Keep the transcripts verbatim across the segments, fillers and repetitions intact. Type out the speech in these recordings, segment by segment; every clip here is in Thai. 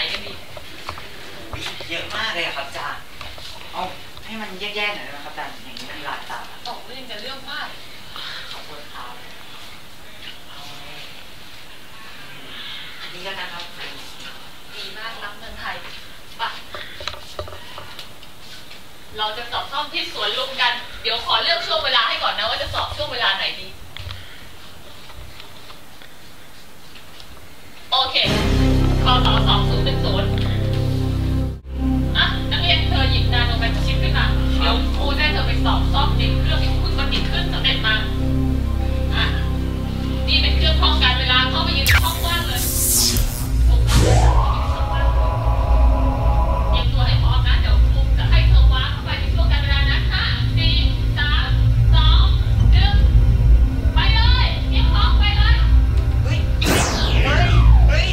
กันดีเยอะมากเลยครับอาจารย์เอาให้มันแยกๆหน่อยนะครับอาจารย์อย่างนี้มันหลายตาตกเรื่องจะเรื่องมากขอบคุณครับอันนี้ก็นะครับดีมากรักเมืองไทยปะเราจะสอบซ่อมที่สวนลุมกันเดี๋ยวขอเลือกช่วงเวลาให้ก่อนนะว่าจะสอบช่วงเวลาไหนดีโอเคคอสอสองศูนย์หนึ่งศูนย์อ่ะนักเรียนเธอหยิบนาโนไมโครชิปขึ้นมาเดี๋ยวครูจะให้เธอไปสอบซ่อมติดเครื่องที่คุณมันติดขึ้นสำเร็จมาอ่ะนี่เป็นเครื่องป้องกันเวลาเข้าไปยืนห้องว่างเลยเตรียมตัวให้พร้อมนะเดี๋ยวครูจะให้เธอว้าเข้าไปในช่วงการเวลานั้นห้าสี่สามสองหนึ่งไปเลยเตรียมพร้อมไปเลยเฮ้ยเฮ้ยเฮ้ย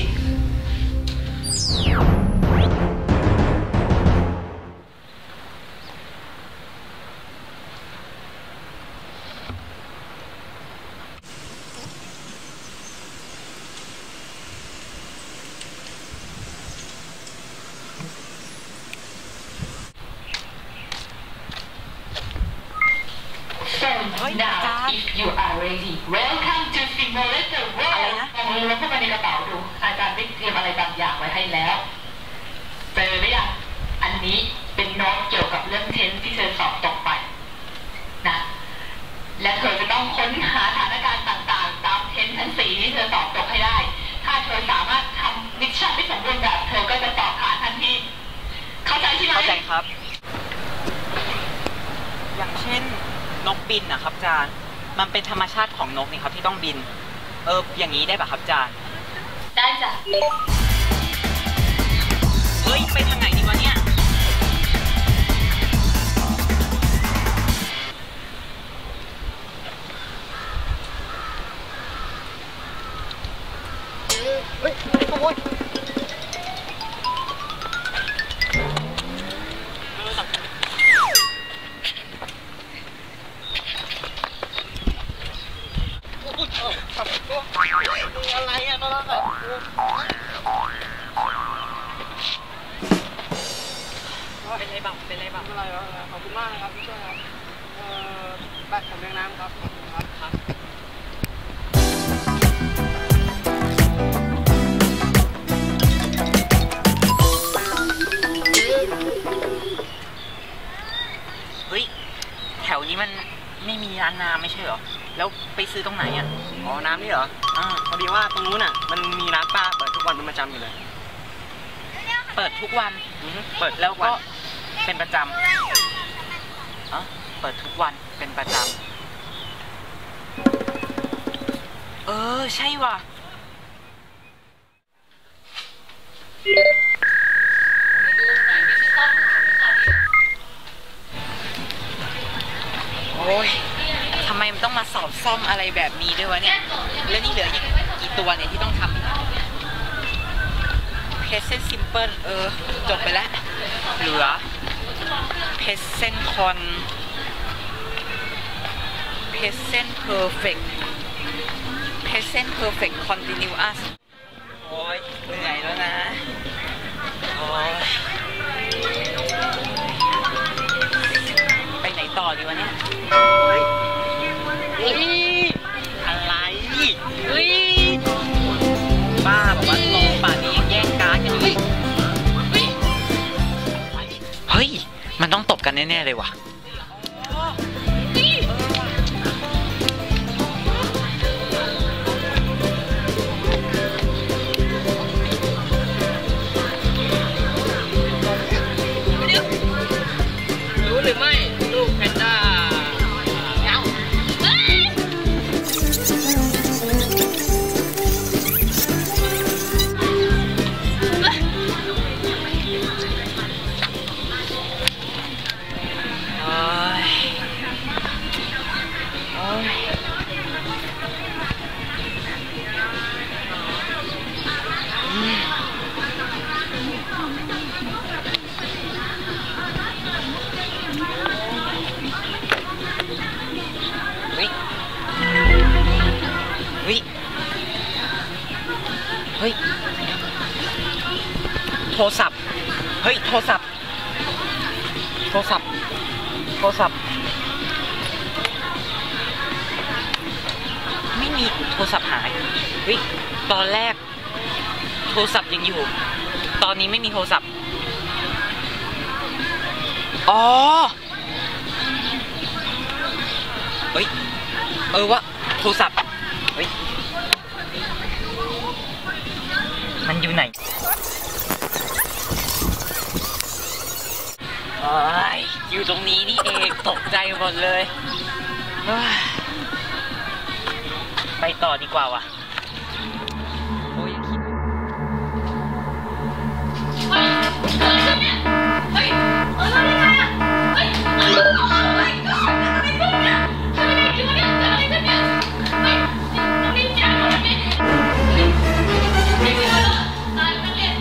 Now, if you are ready, welcome to Simulator World ลองมือลงเข้าไปในกระเป๋าดูอาจารย์ได้เตรียมอะไรบางอย่างไว้ให้แล้วเจอหรือยังอันนี้เป็นโน้ตเกี่ยวกับเรื่องเทนส์ที่เธอสอบตกไปนะและเธอจะต้องค้นหาสถานการณ์ต่างๆตามเทนส์ทั้งสี่ที่เธอสอบตกให้ได้ถ้าเธอสามารถทำมิชชั่นที่สมบูรณ์แบบเธอก็จะสอบผ่านทันทีเข้าใจใช่ไหมเข้าใจครับอย่างเช่นนกบินนะครับอาจารย์มันเป็นธรรมชาติของนกนี่ครับที่ต้องบินเอออย่างนี้ได้ป่ะครับอาจารย์ได้จ้ะเฮ้ยไปทางไหนดีวะเนี่ยเฮ้ยขโมยอะไรอะตอนนั้นอะเป็นไรบ้างเป็นไรบ้างอะไรวะขอบคุณมากนะครับที่ช่วยครับเอ่อแบตผมเลี้ยงน้ำครับขอบคุณครับครับเฮ้ยแถวนี้มันไม่มีร้านน้ำไม่ใช่เหรอแล้วไปซื้อตรงไหนอ่ะอ๋อน้ำนี่เหรออ่าพอดีว่าตรงนู้นอ่ะมันมีร้านป้าเปิดทุกวันเป็นประจำอยู่เลยเปิดทุกวันเปิดแล้วก็เป็นประจำอ๋อเปิดทุกวันเป็นประจำเออใช่ว่ะโอ้ยทำไมมันต้องมาสอบซ่อมอะไรแบบนี้ด้วยวะเนี่ยแล้วนี่เหลืออีกกี่ตัวเนี่ยที่ต้องทำเพสเซนซิมเปิลเออจบไปแล้วเหลือเพสเซนคอนเพสเซนเพอร์เฟกต์เพสเซนเพอร์เฟกต์คอนติเนียสโอ้ยเหนื่อยแล้วนะโอ้ยไปไหนต่อดีวะเนี่ยเฮ้ยอะไรเฮ้ยบ้าบอกว่าโตป่านนี้ยังแย่งการ์ดกันอยู่เฮ้ยมันต้องตบกันแน่ๆเลยว่ะรู้หรือไม่ลูกแพนด้าเโทรศัพท์เฮ้ยโทรศัพท์โทรศัพท์โทรศัพท์ไม่มีโทรศัพท์หายเฮ้ยตอนแรกโทรศัพท์ยังอยู่ตอนนี้ไม่มีโทรศัพท์อ๋อเฮ้ยเออวะโทรศัพท์เฮ้ยมันอยู่ไหนโอ้ยอยู่ตรงนี้นี่เองตกใจหมดเลยไปต่อดีกว่าวะโอ้ยคิดเฮ้ยเฮ้ยเออได้ไงอ่ะเฮ้ยเฮ้ยเฮ้ยเกิดอะไรขึ้นเนี่ยเกิดอะไรขึ้นเนี่ยเกิดอะไรขึ้นเนี่ยเฮ้ยต้องรีบแจ้งหมดเลยเนี่ยไม่มีอะไรแล้วตายนักเรียน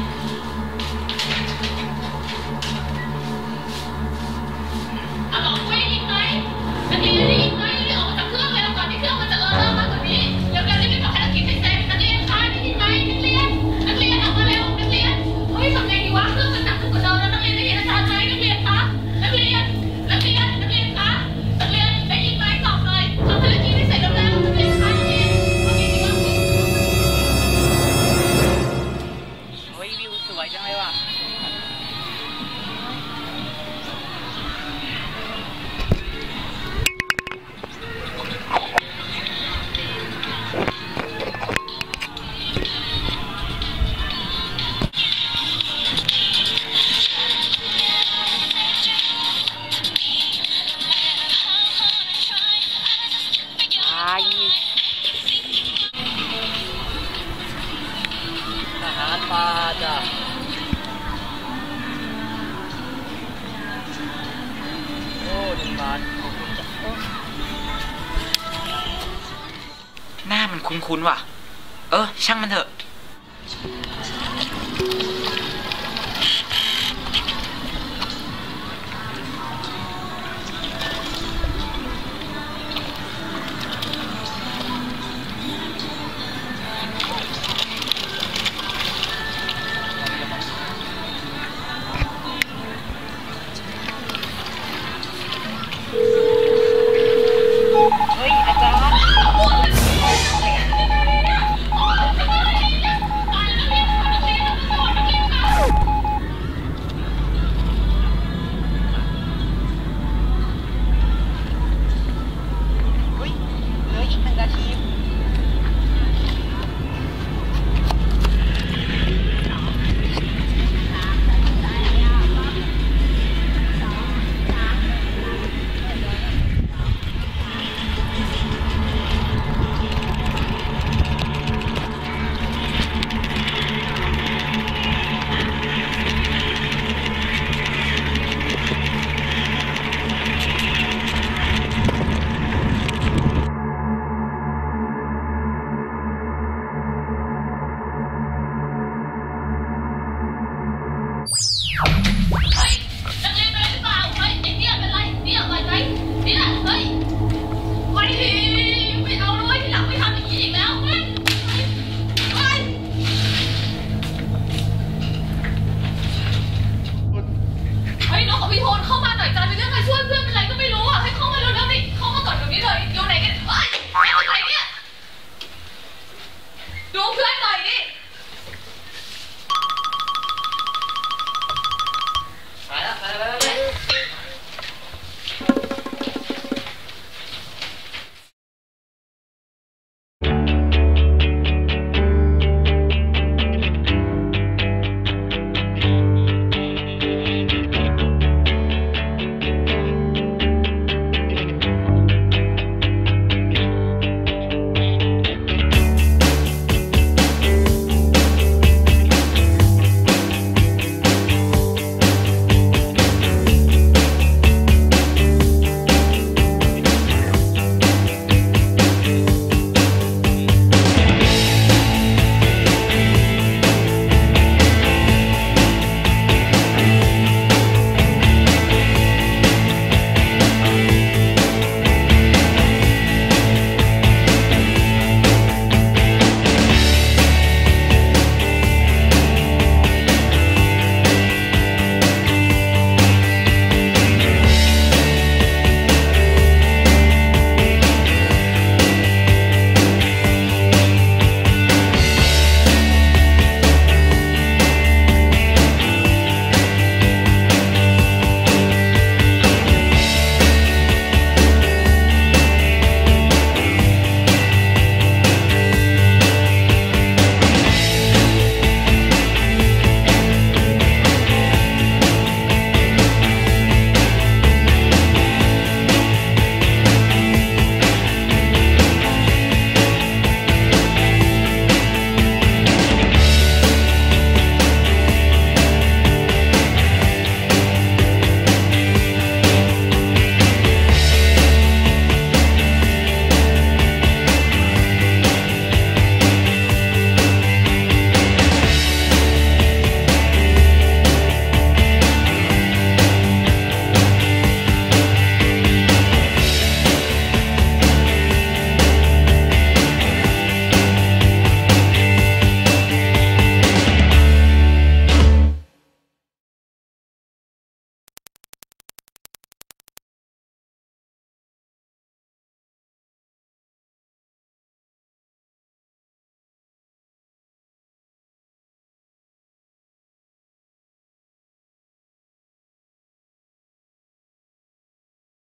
เอาหลอกไว้ยิงไหมนักเรียนได้ยิงไหมรีบออกมาจากเครื่องแล้วก่อนที่เครื่องมันจะเออเริ่มมากกว่านี้เดี๋ยวเรารีบทำภารกิจให้เสร็จนักเรียนคะได้ยินไหมนักเรียนนักเรียนออกมาเร็วนักเรียนเฮ้ยทำไงดีวะเครื่องมันหนักขึ้นกว่าเดิมแล้วนักเรียนได้ยินอาจารย์ไหมนักเรียนคะนักเรียนนักเรียนนักเรียนคะนักเรียนได้ยินไหมตอบหน่อยทำภารกิจให้เสร็จเร็วๆนักเรียนคะนักเรียนโอเคดีวะเฮ้ยวิวสวยจังเลยว่ะทหารมาจ้ะโอ้หนึ่งบาทขอบคุณจ้ะหน้ามันคุ้นๆว่ะเออช่างมันเถอะเฮ้ยอาจารย์เฮ้ยเหลืออีกหนึ่งนาทีเฮ้ยนักเรียนเป็นไรหรือเปล่าเฮ้ยไอ้เนี่ยเป็นไรเนี่ยไหวไหมเนี่ยเฮ้ย